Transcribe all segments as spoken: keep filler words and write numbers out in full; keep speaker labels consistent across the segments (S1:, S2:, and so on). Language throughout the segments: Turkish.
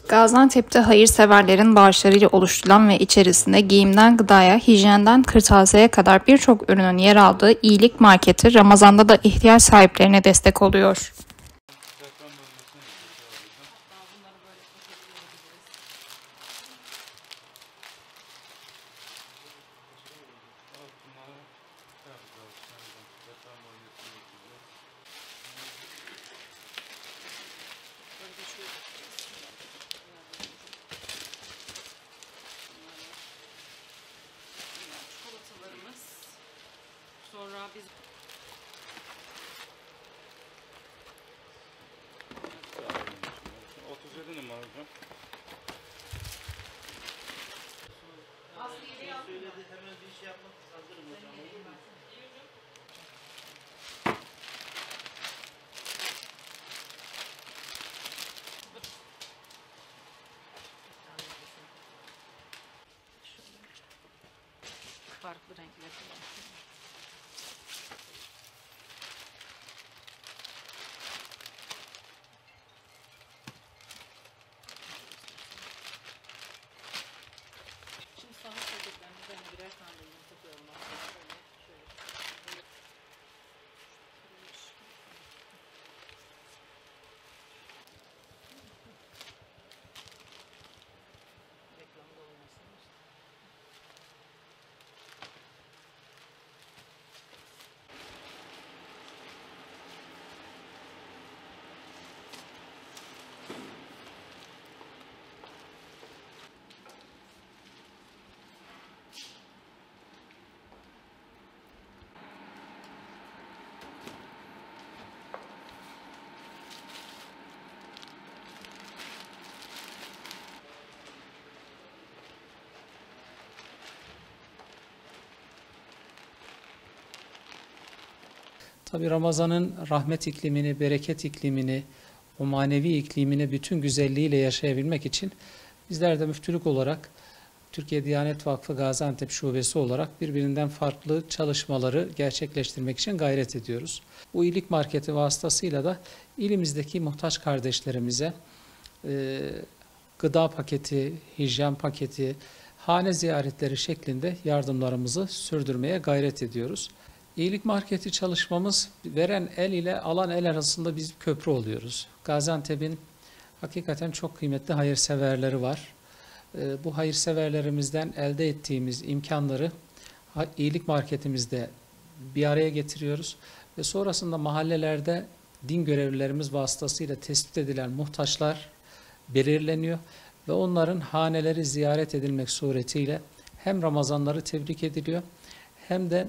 S1: Gaziantep'te hayırseverlerin bağışlarıyla oluşturulan ve içerisinde giyimden gıdaya, hijyenden kırtasiyeye kadar birçok ürünün yer aldığı iyilik marketi Ramazan'da da ihtiyaç sahiplerine destek oluyor.
S2: Çikolatalarımız. Sonra biz
S3: otuz yedi numara hocam.
S4: Söyledi, hemen bir şey yapmak hazırım hocam.
S2: farklı renkler kullanıyorum. Şimdi sana söyleyeceklerim üzerine birer tane de yumurta koyalım. Şöyle, şöyle. Reklamda olmasın işte.
S5: Tabii Ramazan'ın rahmet iklimini, bereket iklimini, o manevi iklimini bütün güzelliğiyle yaşayabilmek için bizler de müftülük olarak Türkiye Diyanet Vakfı Gaziantep Şubesi olarak birbirinden farklı çalışmaları gerçekleştirmek için gayret ediyoruz. Bu iyilik marketi vasıtasıyla da ilimizdeki muhtaç kardeşlerimize e, gıda paketi, hijyen paketi, hane ziyaretleri şeklinde yardımlarımızı sürdürmeye gayret ediyoruz. İyilik marketi çalışmamız veren el ile alan el arasında biz köprü oluyoruz. Gaziantep'in hakikaten çok kıymetli hayırseverleri var. Bu hayırseverlerimizden elde ettiğimiz imkanları iyilik marketimizde bir araya getiriyoruz ve sonrasında mahallelerde din görevlilerimiz vasıtasıyla tespit edilen muhtaçlar belirleniyor ve onların haneleri ziyaret edilmek suretiyle hem Ramazanları tebrik ediliyor hem de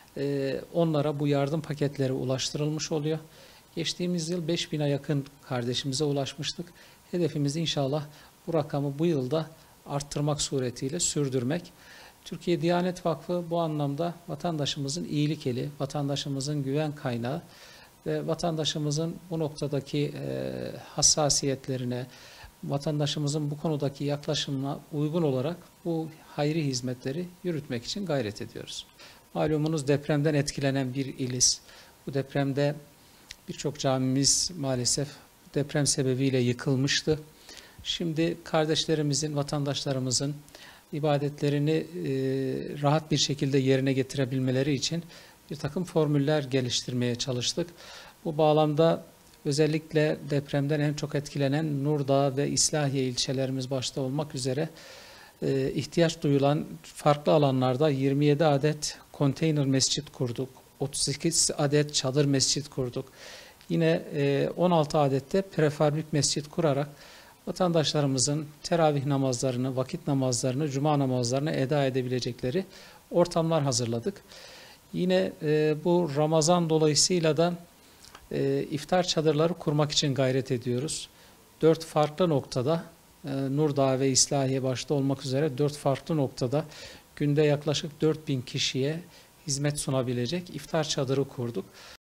S5: onlara bu yardım paketleri ulaştırılmış oluyor. Geçtiğimiz yıl beş bine yakın kardeşimize ulaşmıştık. Hedefimiz inşallah bu rakamı bu yılda arttırmak suretiyle sürdürmek. Türkiye Diyanet Vakfı bu anlamda vatandaşımızın iyilik eli, vatandaşımızın güven kaynağı ve vatandaşımızın bu noktadaki hassasiyetlerine, vatandaşımızın bu konudaki yaklaşımına uygun olarak bu hayri hizmetleri yürütmek için gayret ediyoruz. Malumunuz depremden etkilenen bir iliz. Bu depremde birçok camimiz maalesef deprem sebebiyle yıkılmıştı. Şimdi kardeşlerimizin, vatandaşlarımızın ibadetlerini e, rahat bir şekilde yerine getirebilmeleri için bir takım formüller geliştirmeye çalıştık. Bu bağlamda özellikle depremden en çok etkilenen Nurdağ ve İslahiye ilçelerimiz başta olmak üzere e, ihtiyaç duyulan farklı alanlarda yirmi yedi adet konteyner mescit kurduk. otuz sekiz adet çadır mescit kurduk. Yine e, on altı adette prefabrik mescit kurarak vatandaşlarımızın teravih namazlarını, vakit namazlarını, cuma namazlarını eda edebilecekleri ortamlar hazırladık. Yine e, bu Ramazan dolayısıyla da e, iftar çadırları kurmak için gayret ediyoruz. Dört farklı noktada, e, Nurdağ ve İslahiye başta olmak üzere dört farklı noktada günde yaklaşık dört bin kişiye hizmet sunabilecek iftar çadırı kurduk.